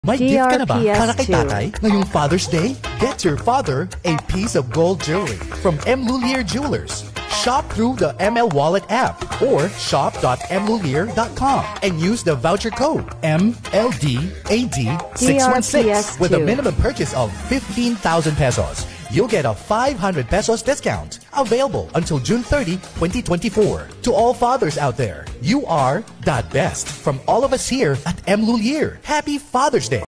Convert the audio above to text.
May gift ka na ba para kay DRPS tatay ngayong Father's Day? Get your father a piece of gold jewelry from Lhuillier Jewelers. Shop through the ML Wallet app or shop.mlhuillier.com and use the voucher code MLDAD616 with a minimum purchase of 15,000 pesos. You'll get a 500 pesos discount available until June 30, 2024. To all fathers out there, you are the best. From all of us here at Lhuillier, Happy Father's Day.